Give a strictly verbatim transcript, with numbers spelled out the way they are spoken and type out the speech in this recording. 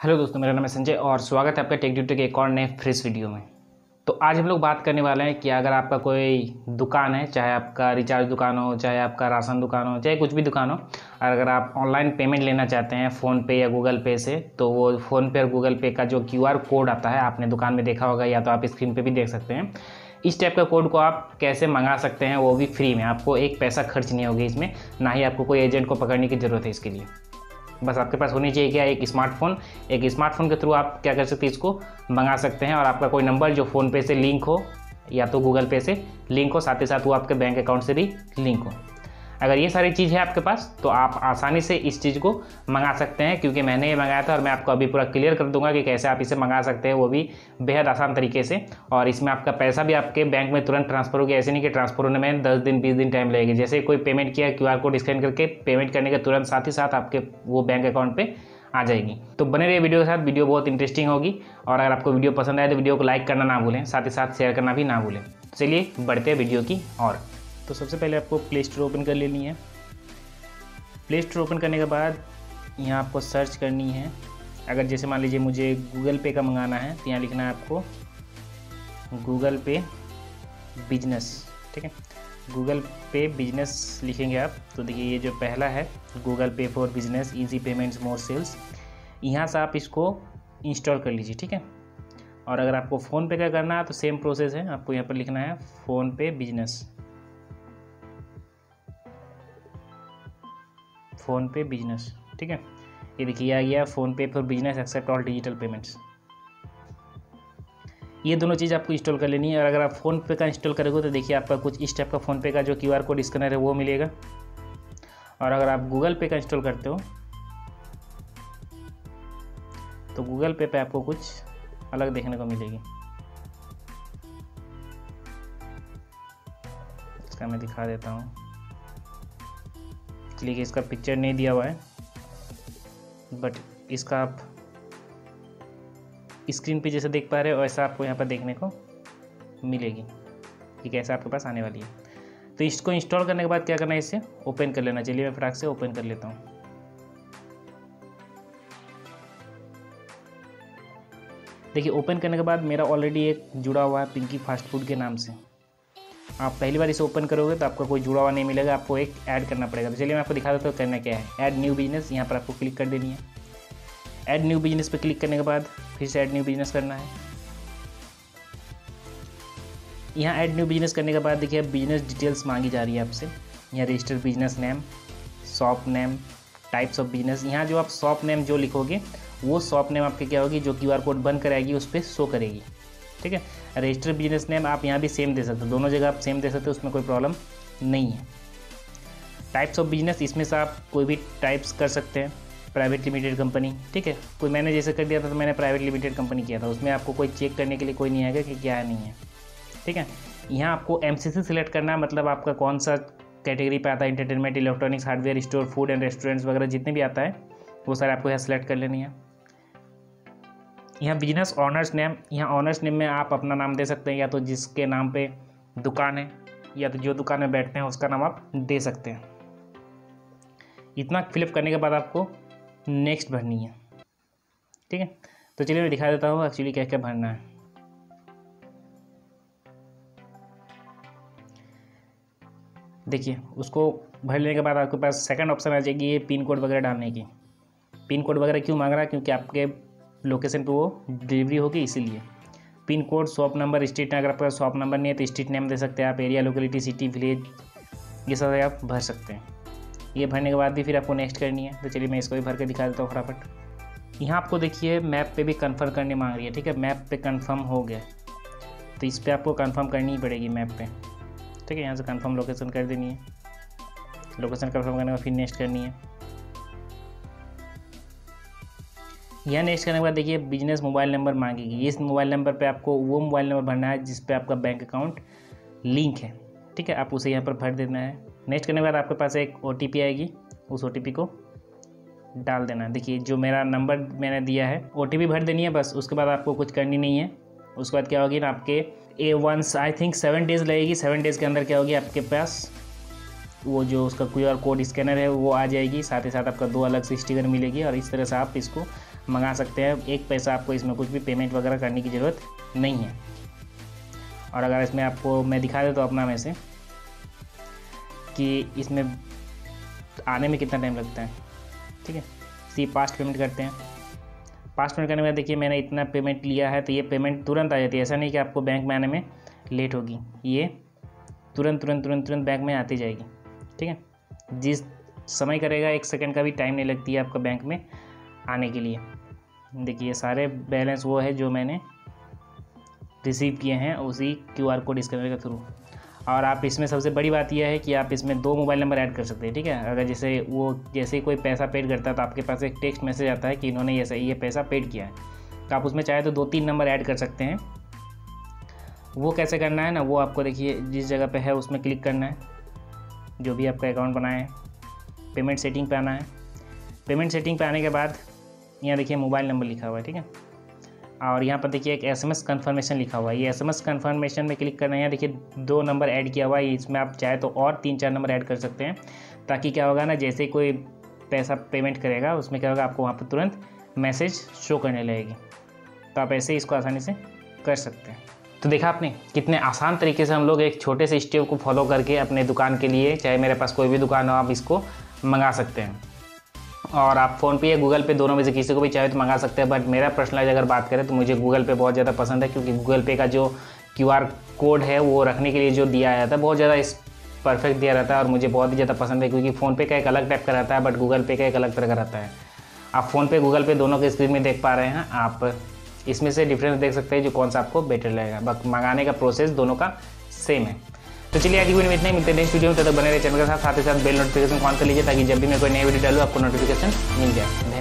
Hello दोस्तों, मेरा नाम है संजय और स्वागत है आपका टेक ड्यूटी के एक और नए फ्रेश वीडियो में। तो आज हम लोग बात करने वाले हैं कि अगर आपका कोई दुकान है, चाहे आपका रिचार्ज दुकान हो, चाहे आपका राशन दुकान हो, चाहे कुछ भी दुकान हो, और अगर आप ऑनलाइन पेमेंट लेना चाहते हैं फ़ोनपे या गूगल पे से, तो वो फ़ोनपे और गूगल पे का जो क्यूआर कोड आता है, आपने दुकान में देखा होगा या तो आप स्क्रीन पर भी देख सकते हैं। इस टाइप का कोड को आप कैसे मंगा सकते हैं, वो भी फ्री में। आपको एक पैसा खर्च नहीं होगी इसमें, ना ही आपको कोई एजेंट को पकड़ने की ज़रूरत है इसके लिए। बस आपके पास होनी चाहिए क्या, एक स्मार्टफोन। एक स्मार्टफोन के थ्रू आप क्या कर सकते हैं, इसको मंगा सकते हैं। और आपका कोई नंबर जो फ़ोनपे से लिंक हो या तो गूगल पे से लिंक हो, साथ ही साथ वो आपके बैंक अकाउंट से भी लिंक हो। अगर ये सारी चीज़ है आपके पास तो आप आसानी से इस चीज़ को मंगा सकते हैं, क्योंकि मैंने ये मंगाया था और मैं आपको अभी पूरा क्लियर कर दूंगा कि कैसे आप इसे मंगा सकते हैं, वो भी बेहद आसान तरीके से। और इसमें आपका पैसा भी आपके बैंक में तुरंत ट्रांसफर हो गया। ऐसे नहीं कि ट्रांसफर होने में दस दिन बीस दिन टाइम लगेगा। जैसे कोई पेमेंट किया, क्यूआर कोड स्कैन करके पेमेंट करने के तुरंत साथ ही साथ आपके वो बैंक अकाउंट पर आ जाएगी। तो बने रहिए वीडियो के साथ, वीडियो बहुत इंटरेस्टिंग होगी। और अगर आपको वीडियो पसंद आए तो वीडियो को लाइक करना ना भूलें, साथ ही साथ शेयर करना भी ना भूलें। तो चलिए बढ़ते हैं वीडियो की और। तो सबसे पहले आपको प्ले स्टोर ओपन कर लेनी है। प्ले स्टोर ओपन करने के बाद यहाँ आपको सर्च करनी है। अगर जैसे मान लीजिए मुझे गूगल पे का मंगाना है तो यहाँ लिखना है आपको गूगल पे बिजनेस। ठीक है, गूगल पे बिजनेस लिखेंगे आप तो देखिए ये जो पहला है Google Pay for business easy payments more sales, यहाँ से आप इसको इंस्टॉल कर लीजिए। ठीक है, और अगर आपको फ़ोनपे का करना है तो सेम प्रोसेस है। आपको यहाँ पर लिखना है फ़ोनपे बिजनेस, फ़ोनपे बिजनेस। ठीक है, ये देखिए आ गया PhonePe for business accept all digital payments. ये दोनों चीज़ आपको इंस्टॉल कर लेनी है। और अगर आप फ़ोनपे का इंस्टॉल करोगे तो देखिए आपका कुछ इस टाइप का फ़ोनपे का जो क्यूआर कोड स्कैनर है वो मिलेगा। और अगर आप गूगल पे का इंस्टॉल करते हो तो गूगल पे पे आपको कुछ अलग देखने को मिलेगी। इसका मैं दिखा देता हूँ। चलिए, इसका पिक्चर नहीं दिया हुआ है, बट इसका आप स्क्रीन पे जैसे देख पा रहे हो वैसा आपको यहाँ पर देखने को मिलेगी कि कैसे आपके पास आने वाली है। तो इसको इंस्टॉल करने के बाद क्या करना है, इसे ओपन कर लेना। चलिए मैं फटाक से ओपन कर लेता हूँ। देखिए ओपन करने के बाद मेरा ऑलरेडी एक जुड़ा हुआ है पिंकी फास्ट फूड के नाम से। आप पहली बार इसे ओपन करोगे तो आपका कोई जुड़ा हुआ नहीं मिलेगा, आपको एक ऐड करना पड़ेगा। तो चलिए मैं आपको दिखा देता हूँ करना क्या है। ऐड न्यू बिजनेस, यहाँ पर आपको क्लिक कर देनी है। ऐड न्यू बिजनेस पे क्लिक करने के बाद फिर से ऐड न्यू बिजनेस करना है। यहाँ ऐड न्यू बिजनेस करने के बाद देखिए बिजनेस डिटेल्स मांगी जा रही है आपसे। यहाँ registered business name, shop name, types of business. यहाँ जो आप शॉप नेम जो लिखोगे वो शॉप नेम आपके क्या होगी, जो क्यूआर कोड बन कर आएगी उस पर शो करेगी। ठीक है, रजिस्टर्ड बिजनेस नेम आप यहाँ भी सेम दे सकते हो, दोनों जगह आप सेम दे सकते हो, उसमें कोई प्रॉब्लम नहीं है। टाइप्स ऑफ बिजनेस, इसमें से आप कोई भी टाइप्स कर सकते हैं। प्राइवेट लिमिटेड कंपनी, ठीक है, कोई मैंने जैसे कर दिया था तो मैंने प्राइवेट लिमिटेड कंपनी किया था, उसमें आपको कोई चेक करने के लिए कोई नहीं आएगा कि क्या है नहीं है। ठीक है, यहाँ आपको एमसीसी सिलेक्ट करना है, मतलब आपका कौन सा कैटेगरी पे आता है, entertainment, electronics, hardware store, food and restaurants वगैरह जितने भी आता है वो सारे आपको यहाँ सेलेक्ट कर लेनी है। यहाँ बिजनेस ऑनर्स नेम, यहाँ ऑनर्स नेम में आप अपना नाम दे सकते हैं, या तो जिसके नाम पे दुकान है या तो जो दुकान में बैठते हैं उसका नाम आप दे सकते हैं। इतना फिलअप करने के बाद आपको नेक्स्ट भरनी है। ठीक है, तो चलिए मैं दिखा देता हूँ एक्चुअली क्या क्या भरना है। देखिए उसको भर लेने के बाद आपके पास सेकंड ऑप्शन आ जाएगी ये पिन कोड वगैरह डालने की। पिन कोड वगैरह क्यों मांग रहा है, क्योंकि आपके लोकेशन पे वो डिलीवरी होगी इसीलिए। Pin code, shop number, street, अगर आपका शॉप नंबर नहीं है तो स्ट्रीट नेम दे सकते हैं आप, एरिया, लोकेलिटी, सिटी, विलेज, ये सब आप भर सकते हैं। ये भरने के बाद भी फिर आपको नेक्स्ट करनी है। तो चलिए मैं इसको भी भर के दिखा देता हूँ फटाफट। यहाँ आपको देखिए मैप पे भी कंफर्म करने मांग रही है। ठीक है, मैप पे कंफर्म हो गया तो इस पर आपको कंफर्म करनी ही पड़ेगी मैप पे। ठीक है, यहाँ से कंफर्म लोकेशन कर देनी है। लोकेशन कंफर्म करने के बाद फिर नेक्स्ट करनी है। यहाँ नेक्स्ट करने के बाद देखिए बिजनेस मोबाइल नंबर मांगेगी। इस मोबाइल नंबर पे आपको वो मोबाइल नंबर भरना है जिस पे आपका बैंक अकाउंट लिंक है। ठीक है, आप उसे यहाँ पर भर देना है। नेक्स्ट करने के बाद आपके पास एक ओटीपी आएगी, उस ओटीपी को डाल देना है। देखिए जो मेरा नंबर मैंने दिया है ओटीपी भर देनी है बस, उसके बाद आपको कुछ करनी नहीं है। उसके बाद क्या होगी ना, आपके a once I think seven days लगेगी। सेवन डेज़ के अंदर क्या होगी, आपके पास वो जो उसका क्यूआर कोड स्कैनर है वो आ जाएगी, साथ ही साथ आपका दो अलग से स्टिकर मिलेगी और इस तरह से आप इसको मंगा सकते हैं। एक पैसा आपको इसमें कुछ भी पेमेंट वगैरह करने की ज़रूरत नहीं है। और अगर इसमें आपको मैं दिखा देता हूँ अपना में से कि इसमें आने में कितना टाइम लगता है, ठीक है। सी पास्ट पेमेंट करते हैं। पास्ट पेमेंट करने के बाद देखिए मैंने इतना पेमेंट लिया है, तो ये पेमेंट तुरंत आ जाती है। ऐसा नहीं कि आपको बैंक में आने में लेट होगी, ये तुरंत तुरंत तुरंत तुरंत बैंक में आती जाएगी, ठीक है। जिस समय करेगा एक सेकंड का भी टाइम नहीं लगती है आपका बैंक में आने के लिए। देखिए सारे बैलेंस वो है जो मैंने रिसीव किए हैं उसी क्यू आर कोड स्कैनर के थ्रू। और आप इसमें सबसे बड़ी बात यह है कि आप इसमें दो मोबाइल नंबर ऐड कर सकते हैं, ठीक है। अगर जैसे वो जैसे ही कोई पैसा पेड करता है तो आपके पास एक टेक्स्ट मैसेज आता है कि इन्होंने ये ये पैसा पेड किया है, तो आप उसमें चाहे तो दो तीन नंबर ऐड कर सकते हैं। वो कैसे करना है ना, वो आपको देखिए जिस जगह पे है उसमें क्लिक करना है, जो भी आपका अकाउंट बनाए है, पेमेंट सेटिंग पे आना है। पेमेंट सेटिंग पे आने के बाद यहाँ देखिए मोबाइल नंबर लिखा हुआ है, ठीक है। और यहाँ पर देखिए एक एसएमएस कन्फर्मेशन लिखा हुआ है, ये एसएमएस कन्फर्मेशन में क्लिक करना है। यहाँ देखिए दो नंबर ऐड किया हुआ है, इसमें आप चाहे तो और तीन चार नंबर ऐड कर सकते हैं, ताकि क्या होगा ना, जैसे कोई पैसा पेमेंट करेगा उसमें क्या होगा, आपको वहाँ पर तुरंत मैसेज शो करने लगेगी। तो आप ऐसे ही इसको आसानी से कर सकते हैं। तो देखा आपने कितने आसान तरीके से हम लोग एक छोटे से स्टेप को फॉलो करके अपने दुकान के लिए, चाहे मेरे पास कोई भी दुकान हो, आप इसको मंगा सकते हैं। और आप फ़ोनपे या गूगल पे दोनों में से किसी को भी चाहे तो मंगा सकते हैं। बट मेरा पर्सनलाइज अगर बात करें तो मुझे गूगल पे बहुत ज़्यादा पसंद है, क्योंकि गूगल पे का जो क्यू आर कोड है वो रखने के लिए जो दिया जाता है बहुत ज़्यादा इस परफेक्ट दिया रहता है, और मुझे बहुत ही ज़्यादा पसंद है। क्योंकि फ़ोनपे का एक अलग टाइप का रहता है, बट गूगल पे का एक अलग तरह का रहता है। आप फ़ोनपे गूगल पे दोनों के स्क्रीन में देख पा रहे हैं, आप इसमें से डिफरेंस देख सकते हैं जो कौन सा आपको बेटर लगेगा। बस मंगाने का प्रोसेस दोनों का सेम है। तो चलिए आज की वीडियो में इतना ही, मिलते हैं नेक्स्ट वीडियो में। तब तक बने रहे चैनल के साथ, साथ ही साथ बेल नोटिफिकेशन ऑन कर लीजिए, ताकि जब भी मैं कोई नई वीडियो डालूँ आपको नोटिफिकेशन मिल जाए।